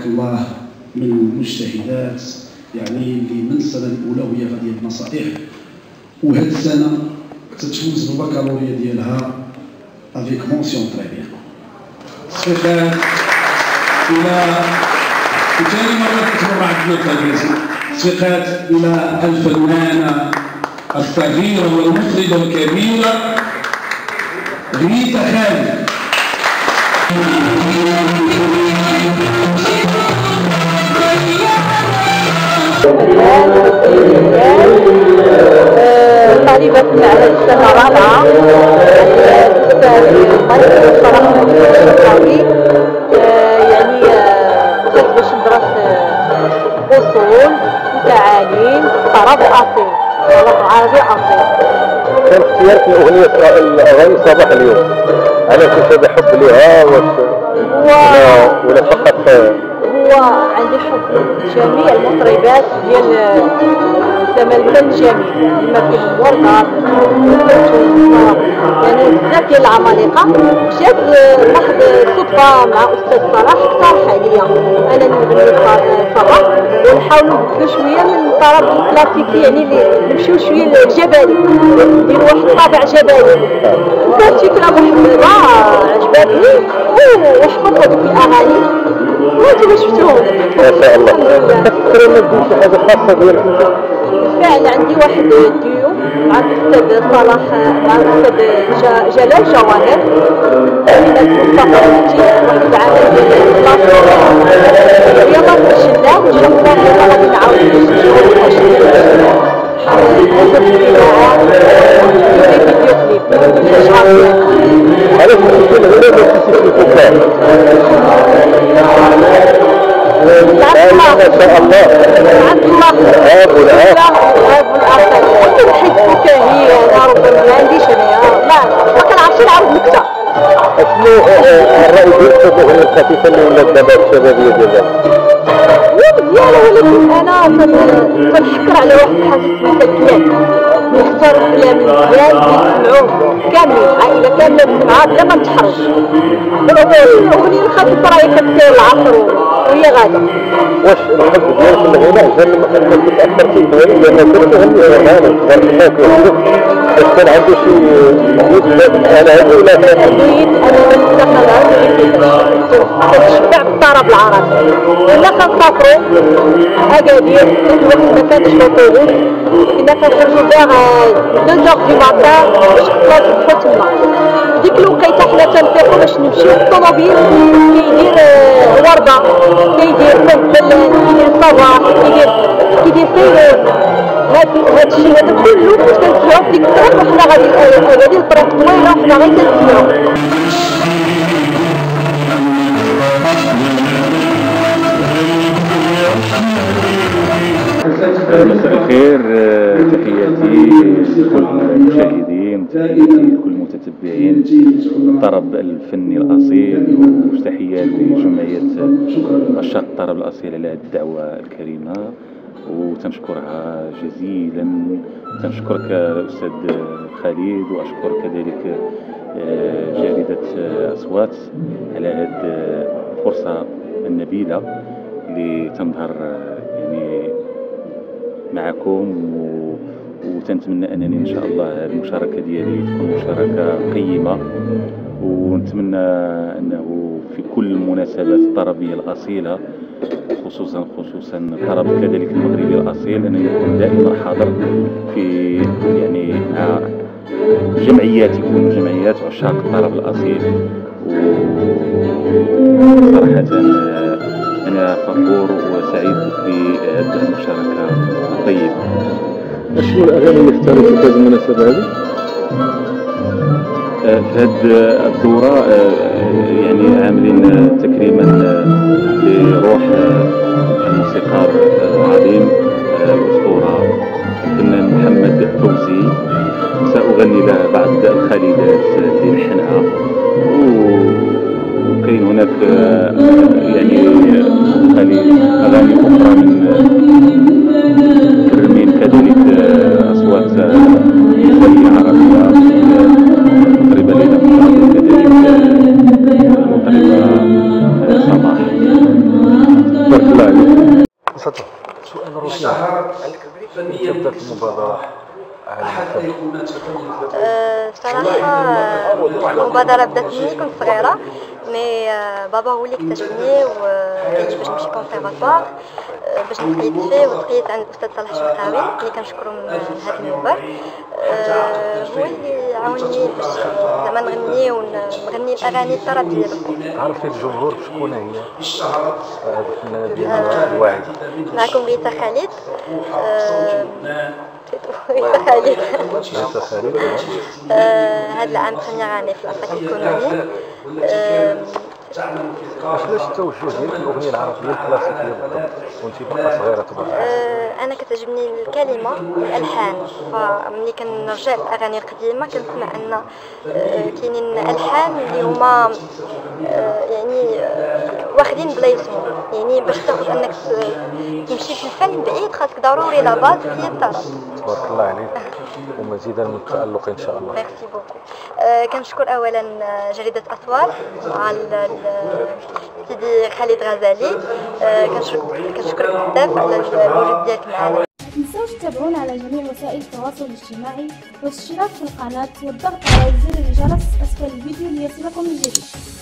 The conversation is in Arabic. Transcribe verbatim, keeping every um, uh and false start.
الله من المجتهدات، يعني اللي من السنه الاولى وهي غاديه بنصائح، وهاد السنه تتفوز بالبكالوريا ديالها افيك مونسيون تري بيان. صفات الى ثاني مره كتمر عندنا التلفزه، صفات الى الفنانه الصغيره والمخرجه الكبيره ريتا خالد. طالبة في المعهد السنة الرابعة، أستاذ صراحة الشرقاوي، يعني جات باش ندرس أصول وتعاليم الطرب الأصيل، الطرب العربي الأصيل. كان اختيارك الأغنية الأغاني صباح اليوم، أنا كنت هذا حب لها ولا ولا فقط؟ هو عندي حب جميع المطربات ديال زمان الفن الجميل، كما كاين وردة يعني بزاف ديال العمالقة. مشات واحد الصدفة مع أستاذ صلاح اقترح عليا أنا نغني الطرب ونحاولوا نبدلو شوية من الطرب الكلاسيكي، يعني اللي نمشيو شوية للجبلي، نديرو واحد الطابع جبلي. وكانت فكرة محببة عجبتني وحفظت هذوك الأغاني وانتم شفتوهم ما شاء الله. تفكروا ندير شي حاجة خاصة ديالك؟ بالفعل عندي واحد الديو مع الأستاذ صلاح، مع الأستاذ جلال جواهر من مصطفى المجيد، واحد العمل ديال كلاسيك رياضة الشدة. إن شاء الله يلا غادي نعاود نشوفو واش علاش كتكون غير الكلاسيك ما شاء الله عبد الله ابو العاب ابو العاب كنت حيت فكاهي انا ربما ما عنديش انا لا ما كنعرفش نعاود نكته. شنو الراي ديالك في الاغنيه الخفيفه اللي ولات دابا الشبابيه ديالها؟ هي مزيانه ولكن انا كنحكر على واحد الحاجه الكلام، نختار الكلام مزيان يسمعوه كاملين، العائله كامله تسمعها بلا ما نتحرج. الاغنيه الخفيفه راهي كتسير العصر وهي غاده. واش الحب ديالك للغناء جا من انك تاثرتي بوالدك لما كنت تغني اغاني كان معاك واش كان عنده شي نيت على هذا ولا كان نيت انا ما نتدخل كنتشبع بالطرب العربي، كنا كنسافروا اكادير الوقت ما كانش لوطوبوس، كنا كنخرجوا فيغ deux heures du matin باش نروحو تما. ديك الوقيته حنا تنفيقوا باش نمشيو الطوموبيل كيدير ورده، كيدير فلفل، كيدير صباح، كيدير كيدير فيروز. هاد هاد الشيء هذا كله كنت كنسمعو في ديك الساعات وحنا غادي غادي الطريق طويله وحنا غير كنسمعو. مساء الخير، تحياتي لكل المشاهدين، تحياتي لكل المتتبعين الطرب الفني الاصيل، وتحيه لجمعيه عشاق الطرب الاصيل على هذه الدعوه الكريمه وتنشكرها جزيلا. تنشكرك استاذ خالد واشكر كذلك جريده اصوات على هذه الفرصه النبيله اللي تنظهر يعني معكم، وتنتمنى انني ان شاء الله المشاركه ديالي تكون مشاركه قيمه، ونتمنى انه في كل المناسبات الطربيه الاصيله خصوصا خصوصا الطرب كذلك المغربي الاصيل انني اكون دائما حاضر في يعني مع جمعياتكم جمعيات عشاق الطرب الاصيل. وصراحه أنا فخور وسعيد بهذه المشاركة الطيبة. شنو الأغاني اللي اختاريتي في هذه المناسبة هذه؟ في هذه الدورة يعني عاملين تكريما لروح الموسيقار العظيم الأسطورة الفنان محمد فوزي، سأغني له بعض الخالدات اللي لحنها، وكاين هناك يعني أغاني أخرى من كرمين كذلك أصوات نسائية عربية، مطربة ليلى كذلك المطربة صباح. اشتهر فنيا بدات المبادره احد ايقونات الفن. صراحة المبادرة بدات مني كنت صغيرة، مي بابا هو اللي اكتشفني وقال باش نمشي كونسيرفاتوار باش نتقيد فيه، وتقيدت عند الاستاذ صالح شمخاوي اللي كنشكرو من هذا المنبر. هو اللي عاوني باش زعما نغني ونغني الاغاني الطرب ديالو. عرفتي الجمهور شكون هي هذه الفنانه ديالنا الواعد؟ معكم ريتا خالد. ريتا خالد ريتا خالد هذا العام ثانية غني في الأفاق الكونوني. علاش التوجه ديالك الاغنيه العربيه الكلاسيكيه بالضبط وانت باقا صغيره تبارك الله؟ انا كتعجبني الكلمه والالحان، فملي كنرجع للاغاني القديمه كنسمع ان كاينين الحان اللي هما يعني واخدين بلايصهم، يعني باش تاخذ انك تمشي في الفن بعيد خاصك ضروري لا باز هي الطرب. تبارك الله عليك ومزيدا من التالق ان شاء الله. ميرسي بوكو. كنشكر اولا جريده اطوال مع سيدي خالد غزالي، كنشكرك بزاف على الوجود ديالك معنا. ما تنساوش تتابعونا على جميع وسائل التواصل الاجتماعي والاشتراك في القناة والضغط على زر الجرس اسفل الفيديو ليصلكم الجديد.